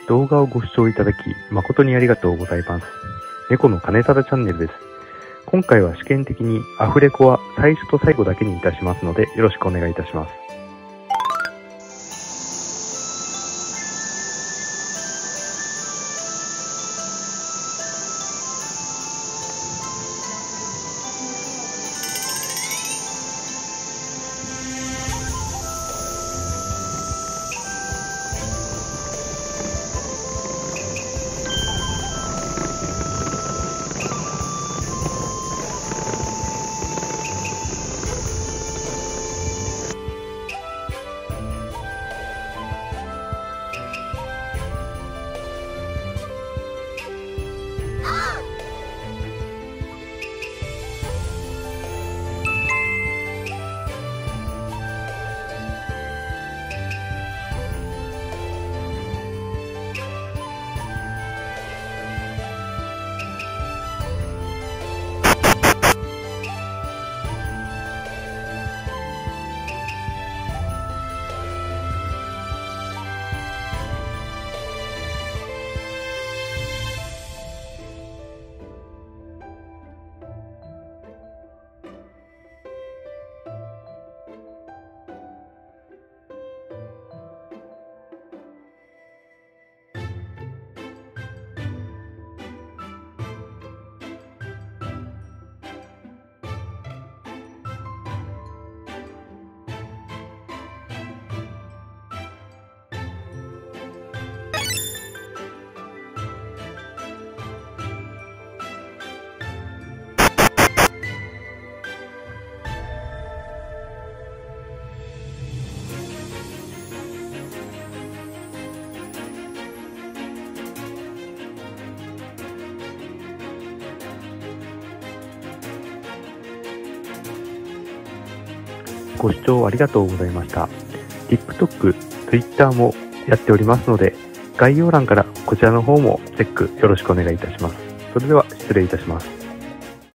動画をご視聴いただき誠にありがとうございます。猫の金貞チャンネルです。今回は試験的にアフレコは最初と最後だけにいたしますのでよろしくお願いいたします。ご視聴ありがとうございました。TikTok、Twitter もやっておりますので、概要欄からこちらの方もチェックよろしくお願いいたします。それでは失礼いたします。